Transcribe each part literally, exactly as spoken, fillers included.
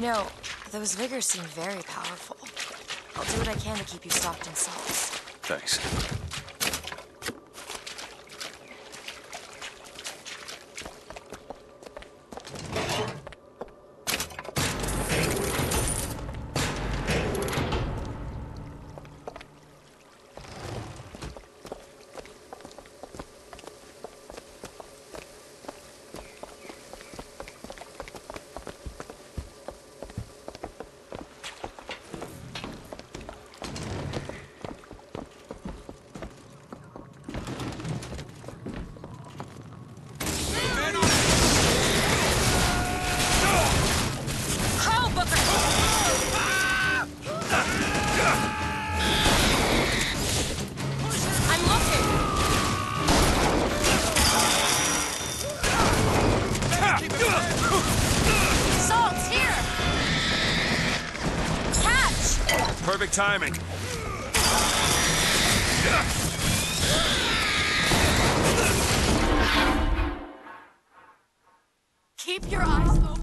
know, those vigors seem very powerful. I'll do what I can to keep you stocked in salts. Thanks. Perfect timing. Keep your eyes open.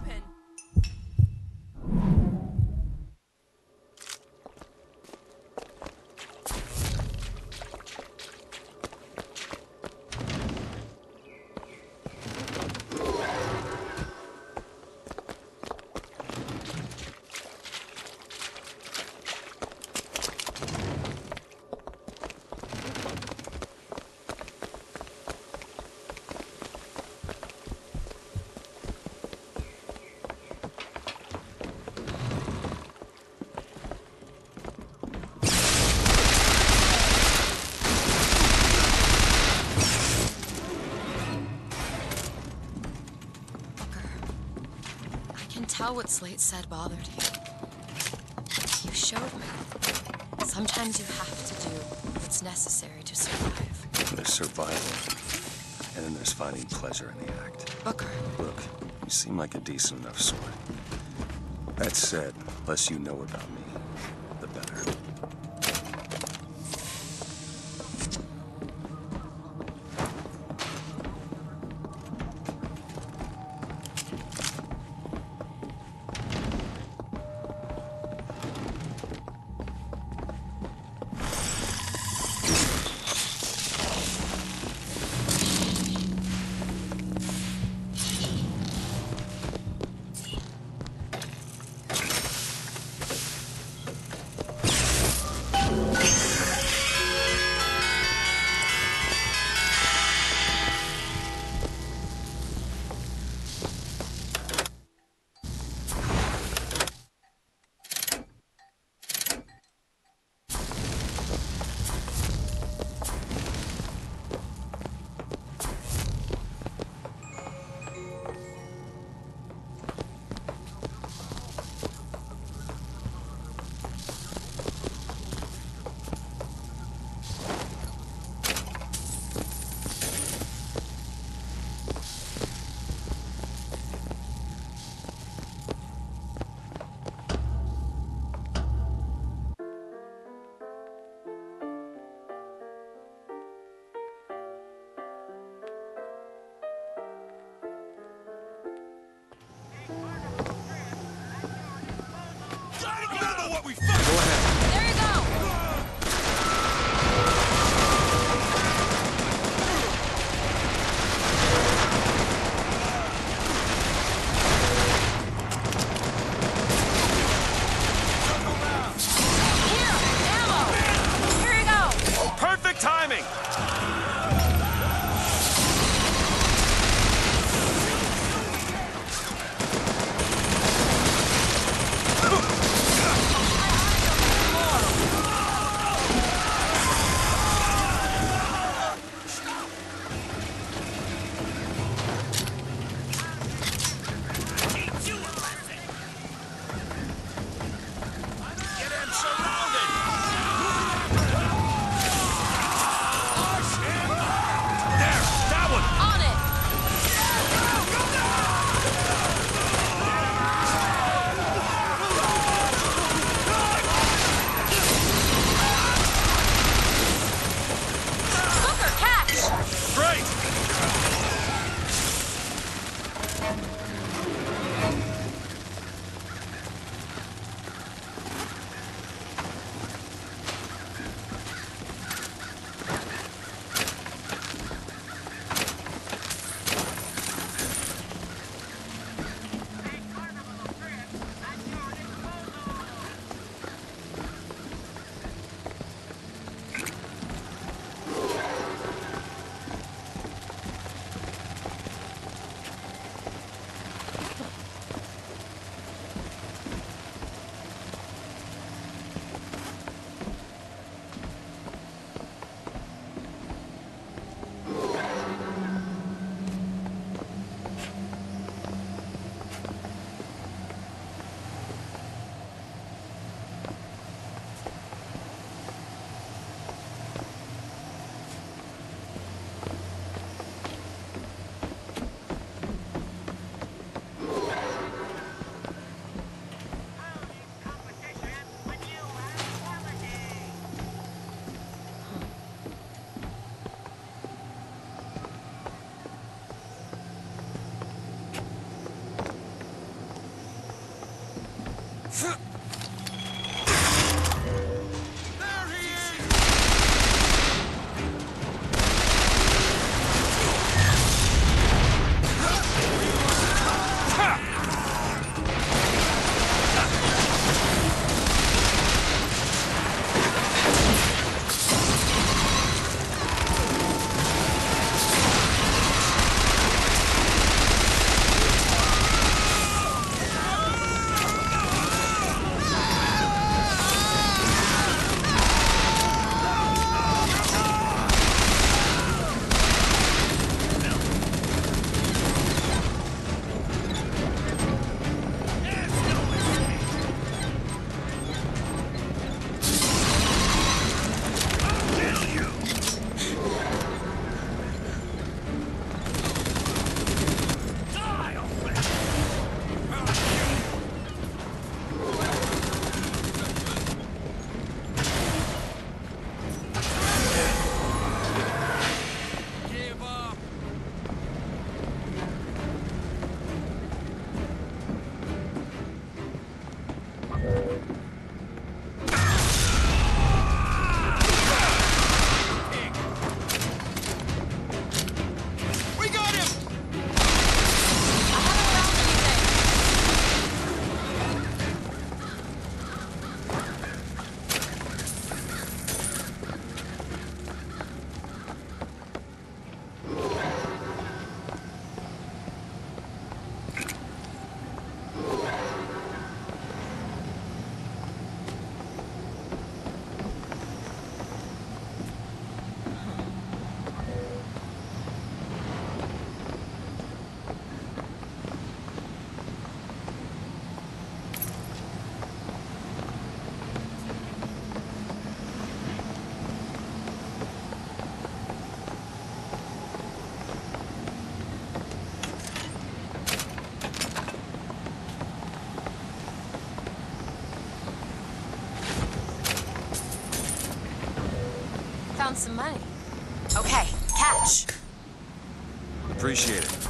Tell what Slate said bothered you. You showed me. Sometimes you have to do what's necessary to survive. There's survival, and then there's finding pleasure in the act. Booker. Look, you seem like a decent enough sort. That said, less you know about me, the better. We got him! I haven't found anything. Found some money. Okay, catch. Appreciate it.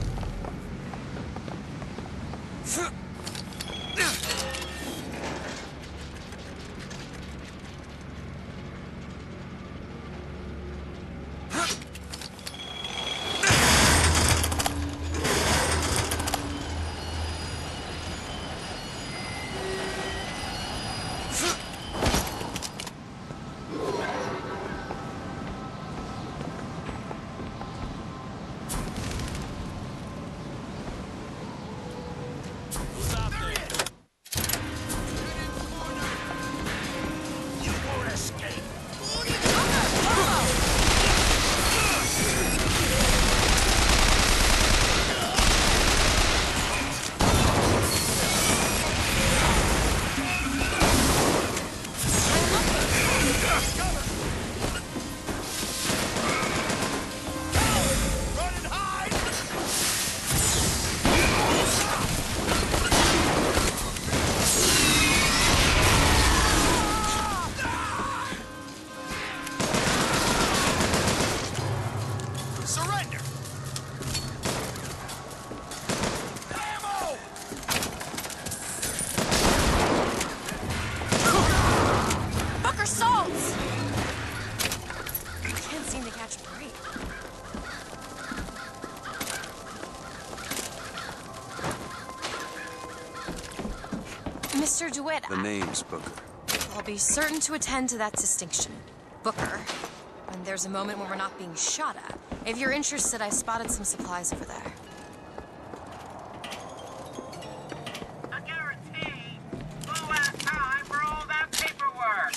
Surrender! Ammo! Booker salts! Can't seem to catch a break. Mister DeWitt, The name's Booker. I'll be certain to attend to that distinction. Booker. When there's a moment when we're not being shot at. If you're interested, I spotted some supplies over there. I guarantee who has time for all that paperwork?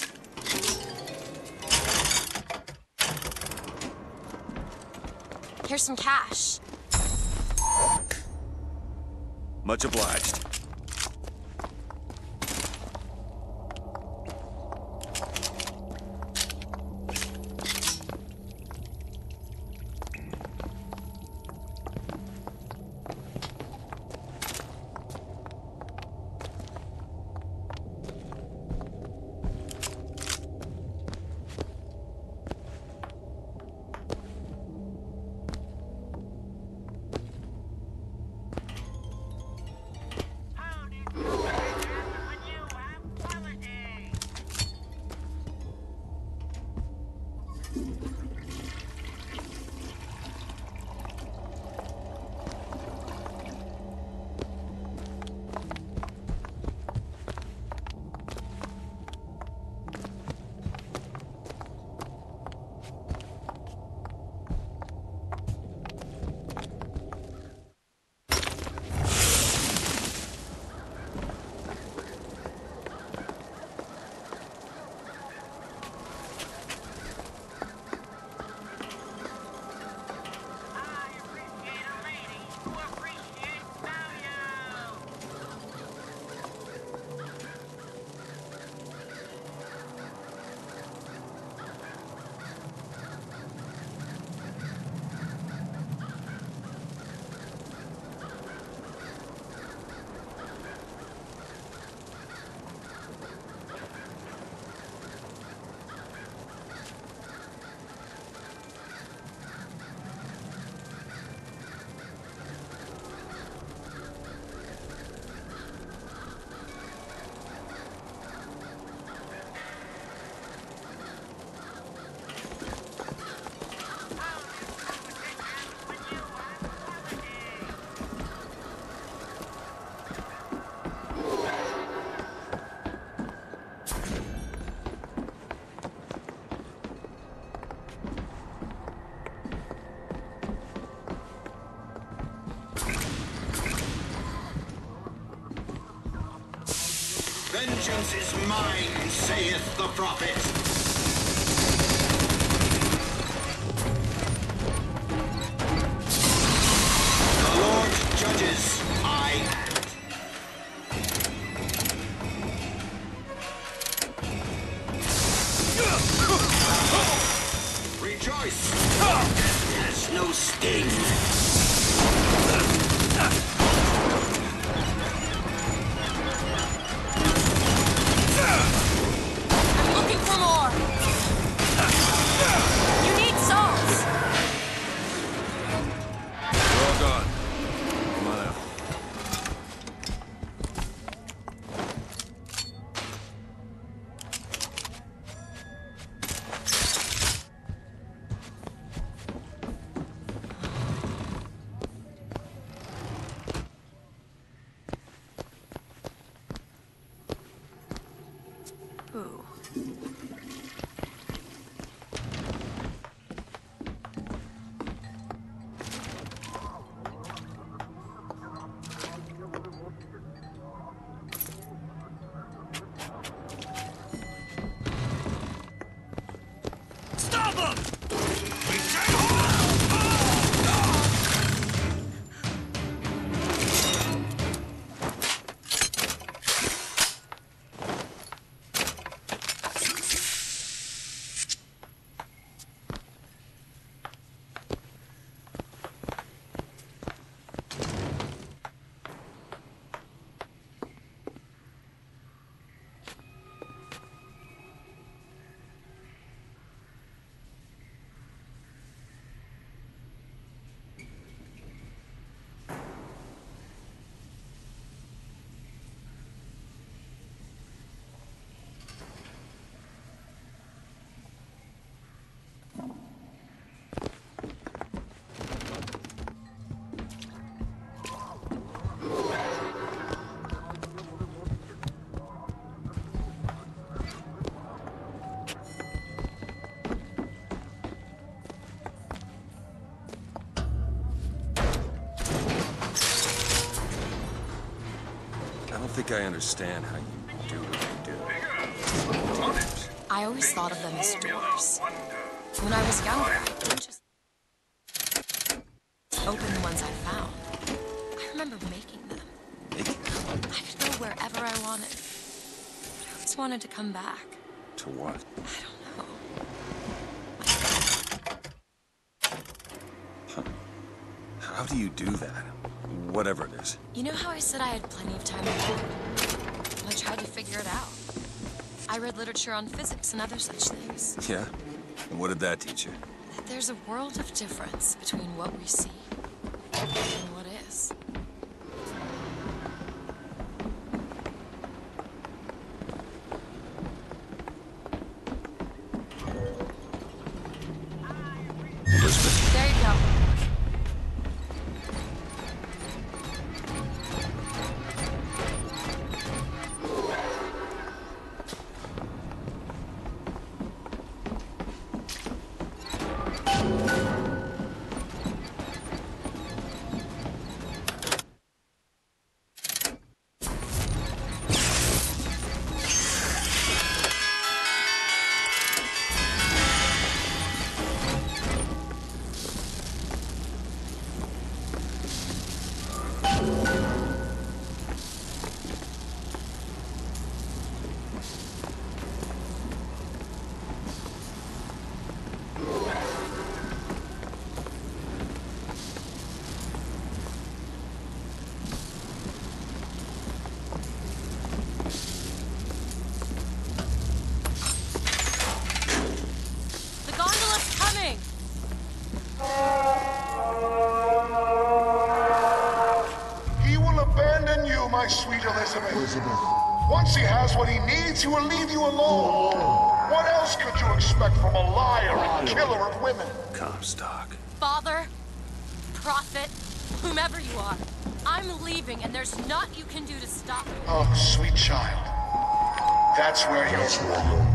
Here's some cash. Much obliged. Vengeance is mine, saith the prophet. The Lord judges, I act. Rejoice! Death has no sting. I'm looking for more. You need souls. We're all gone. Come on out. Ooh. Stop him! I don't think I understand how you do what you do. I always thought of them as doors. When I was younger, I didn't just open the ones I found. I remember making them. Making I could go wherever I wanted. But I always wanted to come back. to what? I don't know. How do you do that? Whatever it is. You know how I said I had plenty of time to think? Well, I tried to figure it out. I read literature on physics and other such things. Yeah? And what did that teach you? That there's a world of difference between what we see and what is. Elizabeth? There you go. The gondola's coming! He will abandon you, my sweet Elizabeth. Elizabeth. Once he has what he needs, he will leave you alone. What else could you expect from a liar and killer of women? Comstock. Father, prophet, whomever you are, I'm leaving and there's naught you can do to stop me. Oh, sweet child. That's where you're...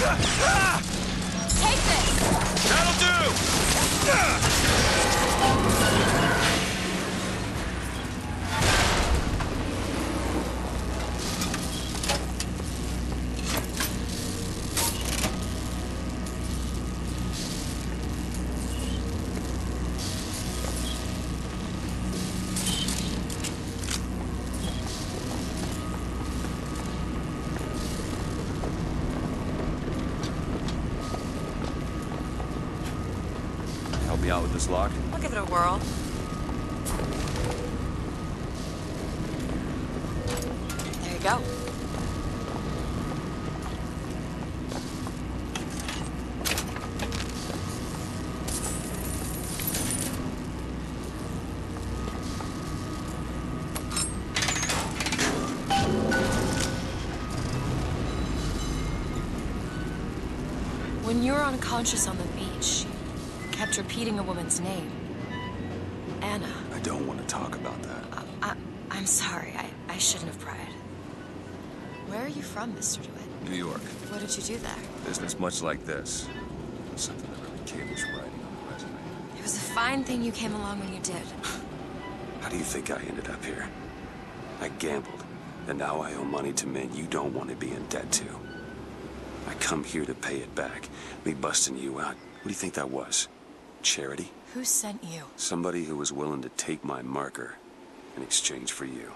Take this! That'll do! Help me out with this lock? I'll give it a whirl. There you go. When you were unconscious on the beach, you kept repeating a woman's name. Anna. I don't want to talk about that. I, I, I'm sorry. I, I shouldn't have pried. Where are you from, Mister DeWitt? New York. What did you do there? Business much like this. Something that really cables writing on the resume. It was a fine thing you came along when you did. How do you think I ended up here? I gambled, and now I owe money to men you don't want to be in debt to. I come here to pay it back. Me busting you out. What do you think that was? Charity? Who sent you? Somebody who was willing to take my marker in exchange for you.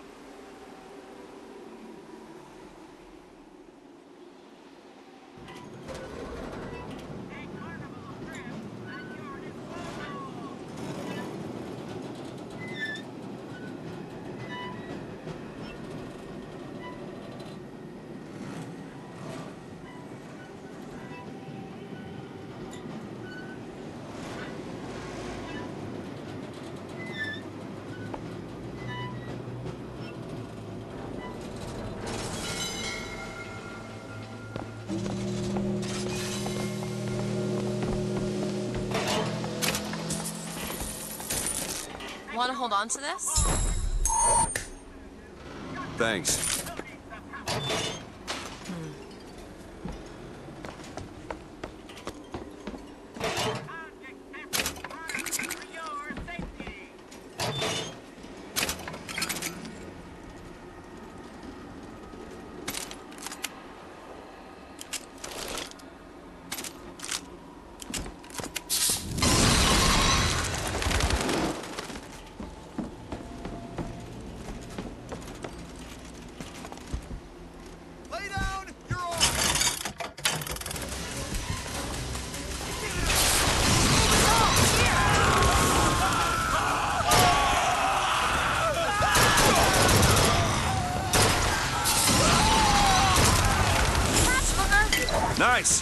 Want to hold on to this? Thanks. Nice!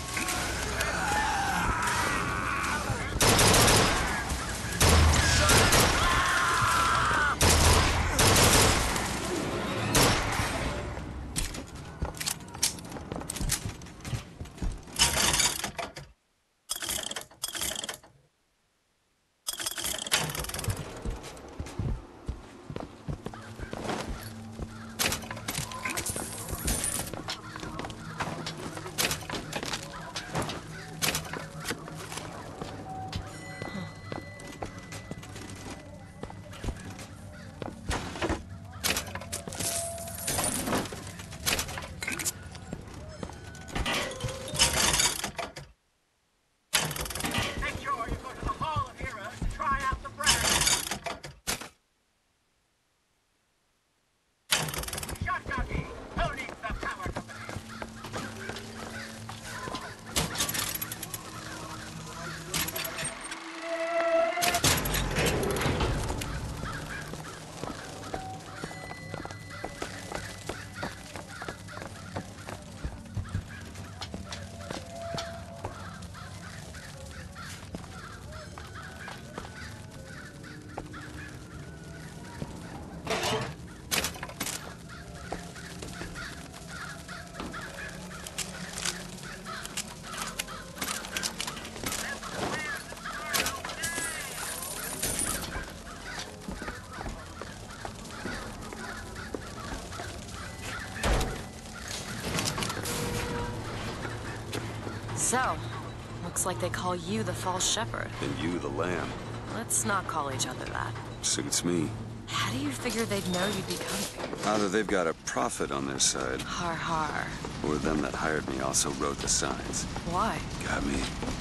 So, looks like they call you the false shepherd. And you the lamb. Let's not call each other that. Suits me. How do you figure they'd know you'd be coming? Either they've got a prophet on their side, Har har. or them that hired me also wrote the signs. Why? Got me.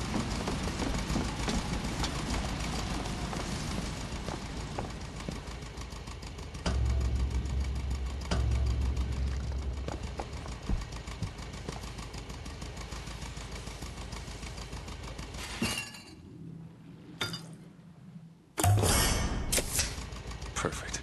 Perfect.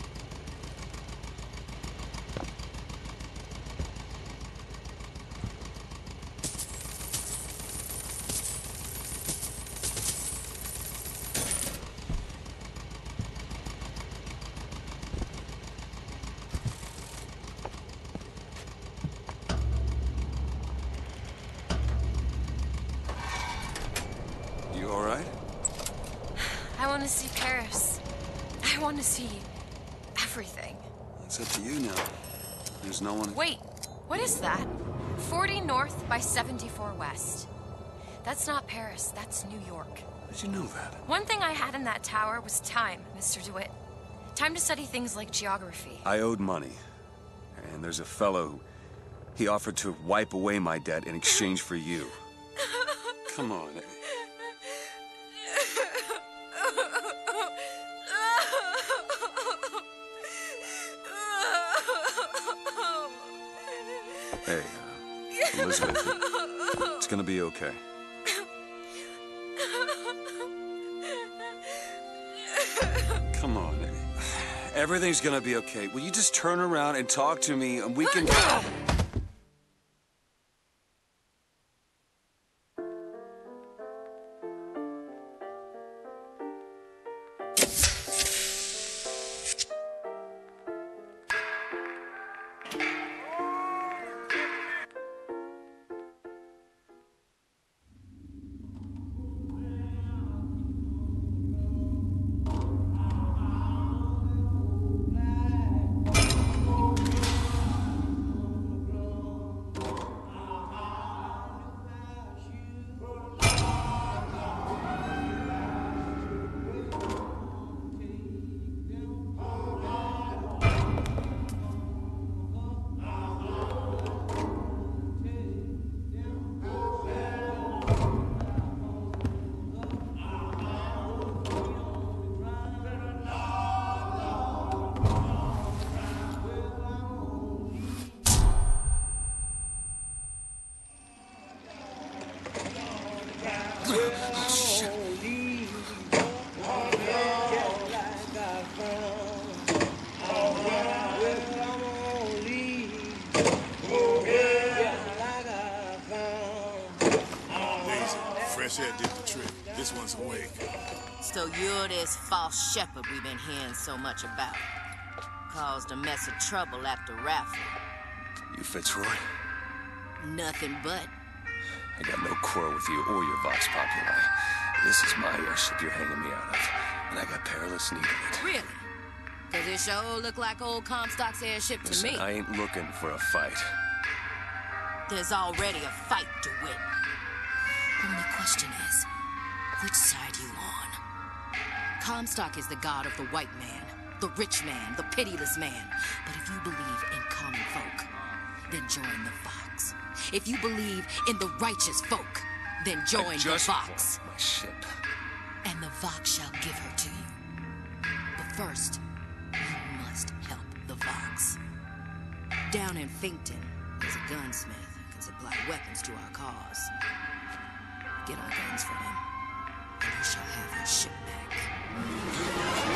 You all right? I want to see Paris. I want to see everything. It's up to you now. There's no one... Wait, what is that? forty north by seventy-four west. That's not Paris, that's New York. How'd you know that? One thing I had in that tower was time, Mister DeWitt. Time to study things like geography. I owed money. And there's a fellow who... He offered to wipe away my debt in exchange for you. Come on. Hey, uh, Elizabeth, it's gonna be okay. Come on. Everything's gonna be okay. Will you just turn around and talk to me and we can... Fresh air did the trick. This one's awake. So you're this false shepherd we've been hearing so much about. Caused a mess of trouble at the raffle. You Fitzroy? Nothing but. I got no quarrel with you or your Vox Populi. This is my airship you're hanging me out of, and I got perilous need of it. Really? Cause it sure look like old Comstock's airship to Listen, me. I ain't looking for a fight. There's already a fight to win. Only question is, which side you on? Comstock is the god of the white man, the rich man, the pitiless man. But if you believe in common folk, then join the Vox. If you believe in the righteous folk, then join I the just Vox. want my ship. And the Vox shall give her to you. But first, you must help the Vox. Down in Finkton, there's a gunsmith who can supply weapons to our cause. Get our guns from him, and you shall have your ship back.